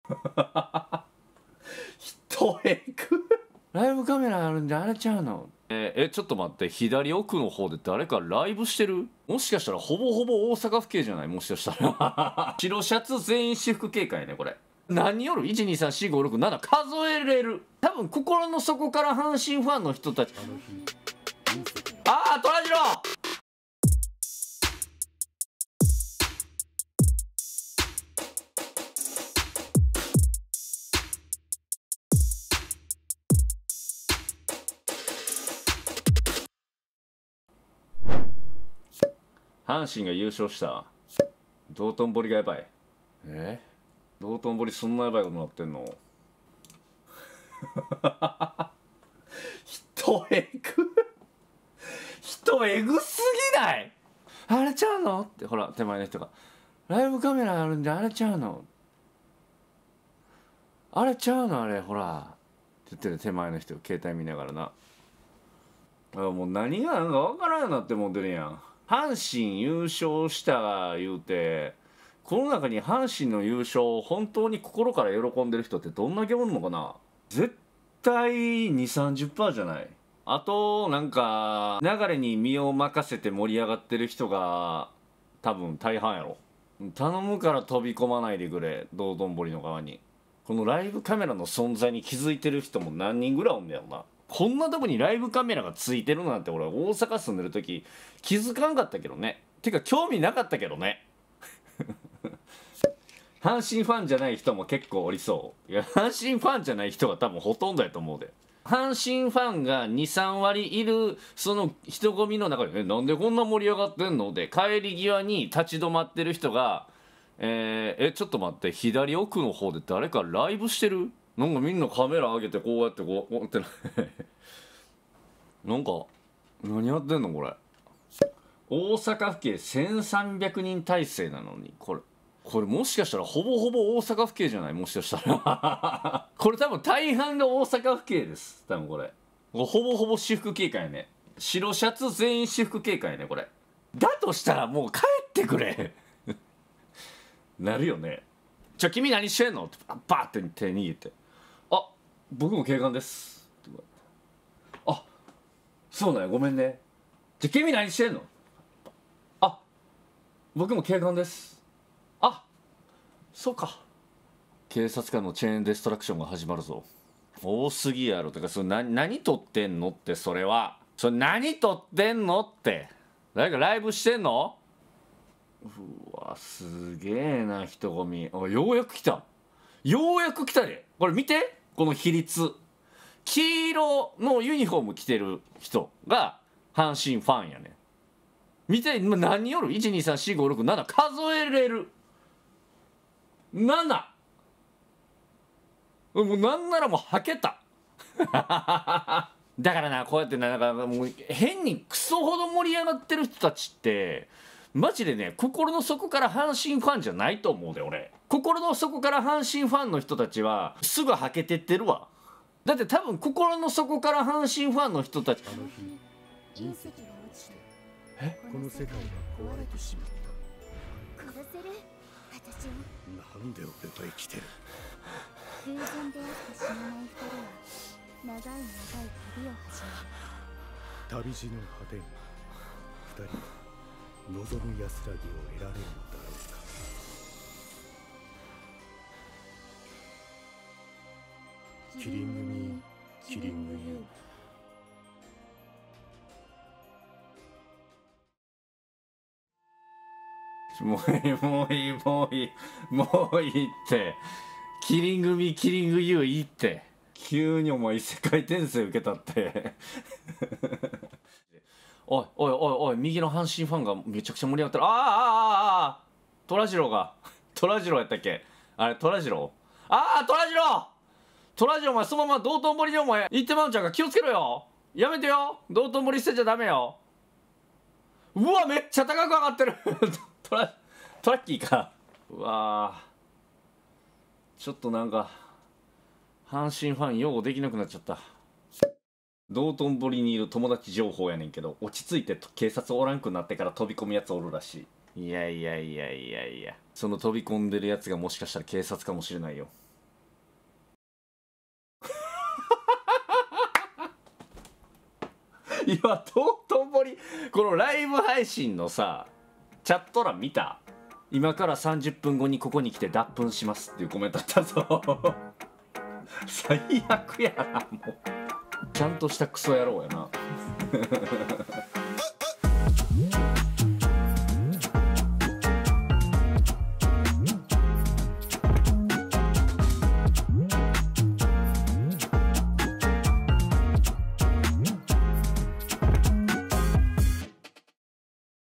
人エグライブカメラあるんであれちゃうの。ちょっと待って、左奥の方で誰かライブしてる？もしかしたらほぼほぼ大阪府警じゃない？もしかしたら白シャツ全員私服警戒ねこれ。何人おる？ 1234567 数えれる。多分心の底から阪神ファンの人たち。ああ、虎次郎。阪神が優勝した。道頓堀がやばい。道頓堀そんなやばいことなってんの？人エグ人エグすぎない？あれちゃうのってほら手前の人がライブカメラあるんであれちゃうの？あれちゃうのあれほらって言ってる手前の人携帯見ながらな。もう何がなんか分からんようになって思ってるやん。阪神優勝した言うて、この中に阪神の優勝を本当に心から喜んでる人ってどんだけおるのかな。絶対20-30% じゃない。あとなんか流れに身を任せて盛り上がってる人が多分大半やろ。頼むから飛び込まないでくれ、道頓堀の側に。このライブカメラの存在に気づいてる人も何人ぐらいおんねやろな。こんなとこにライブカメラがついてるなんて俺大阪住んでる時気づかんかったけどね。てか興味なかったけどね。阪神ファンじゃない人も結構おりそう。いや阪神ファンじゃない人が多分ほとんどやと思うで。阪神ファンが 2,3 割いるその人混みの中で「なんでこんな盛り上がってんの?」で帰り際に立ち止まってる人がちょっと待って、左奥の方で誰かライブしてる？なんかみんなカメラ上げてこうやってこうってなんか何やってんのこれ。大阪府警1300人体制なのにこれもしかしたらほぼほぼ大阪府警じゃない？もしかしたらこれ多分大半が大阪府警です。多分これほぼほぼ私服警戒ね。白シャツ全員私服警戒ねこれ。だとしたらもう帰ってくれなるよね。君何してんのってバーって手握って「あ、僕も警官です」って言われて「あ、そうなんや、ごめんね。君何してんの？あ、僕も警官です。あ、そうか。警察官のチェーンデストラクションが始まるぞ。多すぎやろ。とかそれ何撮ってんのって。それ何撮ってんのって。誰かライブしてんの？うわすげえな人混み。ようやく来た。ようやく来たで。これ見てこの比率。黄色のユニフォーム着てる人が阪神ファンやね。見て今何人おる？ 1234567 数えれる。7。もうなんならもうはけただからな、こうやってなんかもう変にクソほど盛り上がってる人たちってマジでね、心の底から阪神ファンじゃないと思うで俺。心の底から阪神ファンの人たちはすぐはけてってるわ。だって多分心の底から阪神ファンの人たち、 あの日隕石が落ちてこの世界が壊れてしまった。 殺せる私を。 なんで俺は生きてる？ 偶然出会って死なない二人は長い長い旅を始める。 旅路の果てに二人は望む安らぎを得られるのだろうか。キリングミー、キリングユー。 もういいもういいもういいもういいって。キリングミキリングユーいいって。急にお前異世界転生受けたっておいおいおいおい、右の阪神ファンがめちゃくちゃ盛り上がってる。あ虎次郎が虎次郎やったっけあれ。虎次郎虎次郎お前そのまま道頓堀にお前行ってまうんちゃうか。気をつけろよ。やめてよ。道頓堀捨てちゃダメよ。うわめっちゃ高く上がってるトラッキーか。うわちょっとなんか阪神ファン擁護できなくなっちゃった。道頓堀にいる友達情報やねんけど、落ち着いて警察おらんくなってから飛び込むやつおるらしい。いやその飛び込んでるやつがもしかしたら警察かもしれないよ。 今とんぼりこのライブ配信のさチャット欄見た？今から30分後にここに来て脱粉しますっていうコメントあったぞ最悪やなもうちゃんとしたクソ野郎やな